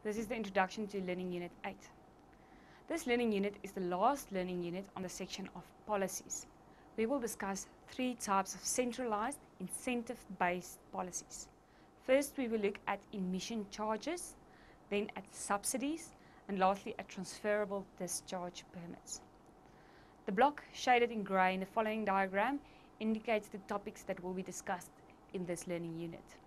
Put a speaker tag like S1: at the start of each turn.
S1: This is the introduction to Learning Unit 8. This learning unit is the last learning unit on the section of policies. We will discuss three types of centralized, incentive-based policies. First, we will look at emission charges, then at subsidies, and lastly at transferable discharge permits. The block shaded in grey in the following diagram indicates the topics that will be discussed in this learning unit.